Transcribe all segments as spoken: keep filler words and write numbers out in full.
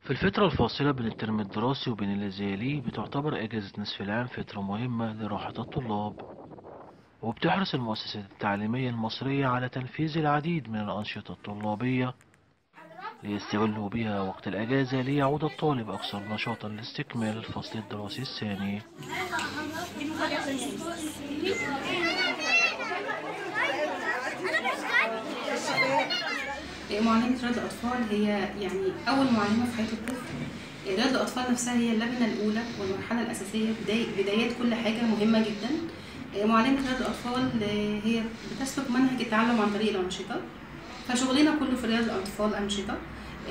في الفترة الفاصلة بين الترم الدراسي وبين الليزيالي بتعتبر أجازة نصف العام فترة مهمة لراحة الطلاب، وبتحرص المؤسسات التعليمية المصرية على تنفيذ العديد من الأنشطة الطلابية ليستغلوا بها وقت الأجازة ليعود الطالب أكثر نشاطا لاستكمال الفصل الدراسي الثاني. معلمة رياض الأطفال هي يعني أول معلمة في حياة الطفل. رياض الأطفال نفسها هي اللبنة الأولى والمرحلة الأساسية، بدايات كل حاجة مهمة جدا. معلمة رياض الأطفال هي بتسلك منهج التعلم عن طريق الأنشطة، فشغلنا كله في رياض الأطفال أنشطة.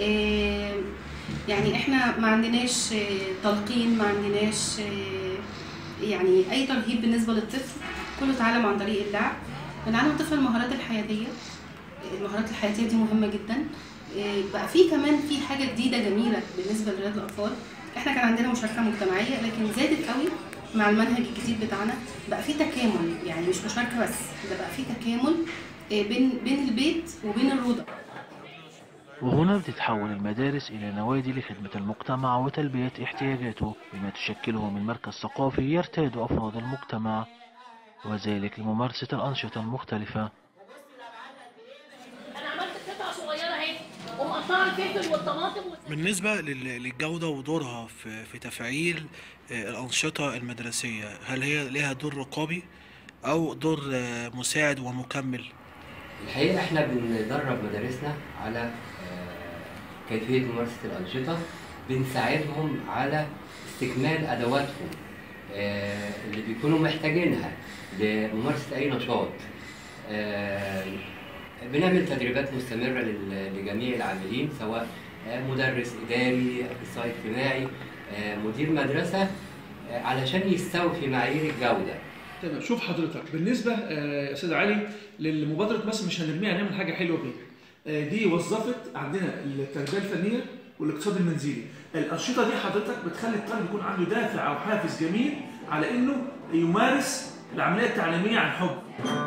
يعني إحنا ما عندناش تلقين، ما عندناش يعني أي ترهيب بالنسبة للطفل، كله تعلم عن طريق اللعب. بنعلم الطفل المهارات الحياتية، المهارات الحياتية دي مهمة جدا. بقى في كمان في حاجة جديدة جميلة بالنسبة لرياض الأطفال، احنا كان عندنا مشاركة مجتمعية لكن زادت قوي مع المنهج الجديد بتاعنا. بقى في تكامل، يعني مش مشاركة بس، ده بقى في تكامل بين بين البيت وبين الروضة. وهنا بتتحول المدارس إلى نوادي لخدمة المجتمع وتلبية احتياجاته، بما تشكله من مركز ثقافي يرتاد أفراد المجتمع، وذلك لممارسة الأنشطة المختلفة. بالنسبة للجودة ودورها في في تفعيل الأنشطة المدرسية، هل هي لها دور رقابي أو دور مساعد ومكمل؟ الحقيقة احنا بندرب مدارسنا على كيفية ممارسة الأنشطة، بنساعدهم على استكمال أدواتهم اللي بيكونوا محتاجينها لممارسة أي نشاط. بنعمل تدريبات مستمرة لجميع العاملين، سواء مدرس إداري، أخصائي اجتماعي، مدير مدرسة، علشان يستوفي معايير الجودة. تمام. شوف حضرتك، بالنسبة يا أستاذ علي للمبادرة مصر مش هنرميها، هنعمل حاجة حلوة بيها. دي وظفت عندنا التربية الفنية والاقتصاد المنزلي. الأنشطة دي حضرتك بتخلي الطالب يكون عنده دافع أو حافز جميل على إنه يمارس العملية التعليمية عن حب.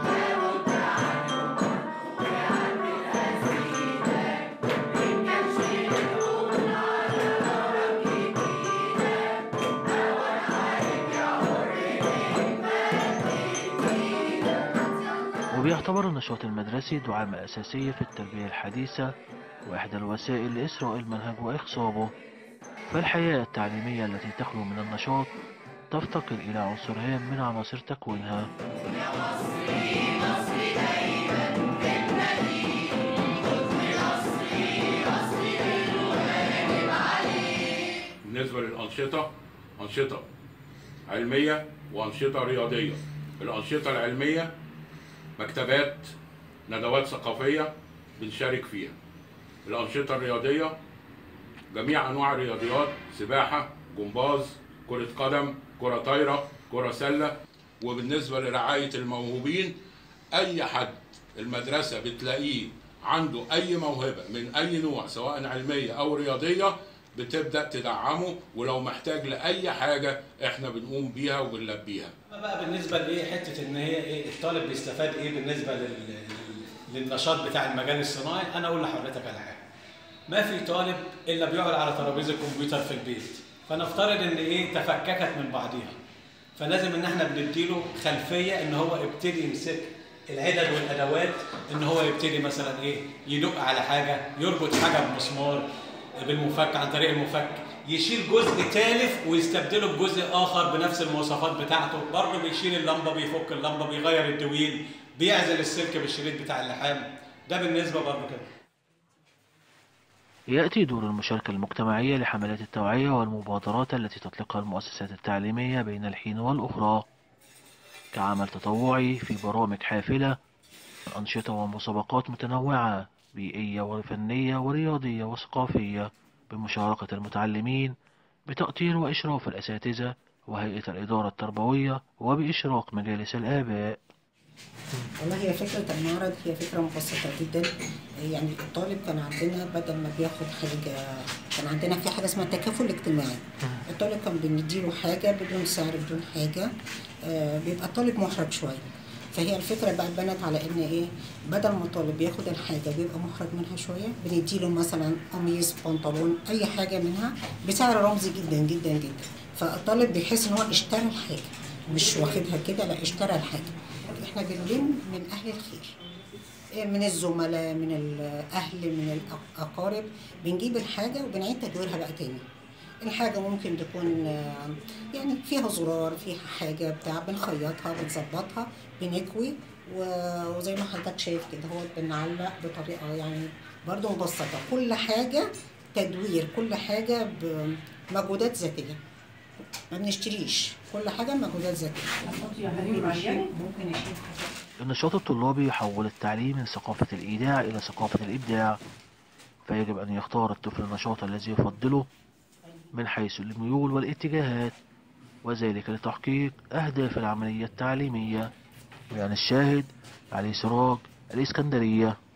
وبيعتبر النشاط المدرسي دعامة أساسية في التربية الحديثة وإحدى الوسائل لإسراء المنهج وإخصابه، فالحياة التعليمية التي تخلو من النشاط تفتقر إلى عنصر هام من عناصر تكوينها. بالنسبة للأنشطة، أنشطة علمية وأنشطة رياضية. الأنشطة العلمية مكتبات، ندوات ثقافية بنشارك فيها. الأنشطة الرياضية جميع أنواع الرياضيات، سباحة، جمباز، كرة قدم، كرة طايرة، كرة سلة. وبالنسبة لرعاية الموهوبين، أي حد المدرسة بتلاقيه عنده أي موهبة من أي نوع سواء علمية أو رياضية بتبدأ تدعمه، ولو محتاج لأي حاجة احنا بنقوم بيها وبنلبيها. بقى بالنسبة لإيه حتة إن هي إيه الطالب بيستفاد إيه بالنسبة لل... للنشاط بتاع المجال الصناعي. أنا أقول لحضرتك على حاجة، ما في طالب إلا بيقعد على ترابيزة الكمبيوتر في البيت، فنفترض إن إيه تفككت من بعضيها، فلازم إن إحنا بنديله خلفية إن هو يبتدي يمسك العدد والأدوات، إن هو يبتدي مثلا إيه يدق على حاجة، يربط حاجة بمسمار بالمفك عن طريق المفك، يشيل جزء تالف ويستبدله بجزء اخر بنفس المواصفات بتاعته، برضه بيشيل اللمبه، بيفك اللمبه، بيغير الدويل، بيعزل السلك بالشريط بتاع اللحام. ده بالنسبه برضه كده. يأتي دور المشاركة المجتمعية لحملات التوعية والمبادرات التي تطلقها المؤسسات التعليمية بين الحين والأخرى كعمل تطوعي في برامج حافلة، أنشطة ومسابقات متنوعة بيئية وفنية ورياضية وثقافية بمشاركة المتعلمين بتأطير وإشراف الأساتذة وهيئة الإدارة التربوية وبإشراك مجالس الآباء. والله هي فكرة المعرض هي فكرة مبسطة جدا. يعني الطالب كان عندنا بدل ما بياخد حاجة، كان عندنا في حاجة اسمها التكافل الاجتماعي. الطالب كان بنديله حاجة بدون سعر بدون حاجة، بيبقى الطالب محرج شوية. فهي الفكره بقى اتبنت على ان ايه، بدل ما الطالب بياخد الحاجه بيبقى محرج منها شويه، بنديله مثلا قميص بنطلون اي حاجه منها بسعر رمزي جدا جدا جدا، فالطالب بيحس ان هو اشترى الحاجه، مش واخدها كده، لا اشترى الحاجه. احنا بنلم من اهل الخير، من الزملاء، من الاهل، من الاقارب، بنجيب الحاجه وبنعيد تدويرها بقى تاني. الحاجه ممكن تكون يعني فيها زرار، فيها حاجه بتاع، بنخيطها، بنظبطها، بنكوي، وزي ما حضرتك شايف كده هو بنعلق بطريقه يعني برضو مبسطه. كل حاجه تدوير، كل حاجه بمجهودات ذاتيه، ما بنشتريش، كل حاجه مجهودات ذاتيه. ممكن نشيل النشاط الطلابي يحول التعليم من ثقافة الإيداع إلى ثقافة الإبداع، فيجب أن يختار الطفل النشاط الذي يفضله من حيث الميول والاتجاهات، وذلك لتحقيق أهداف العملية التعليمية. يعني الشاهد علي سراج، الإسكندرية.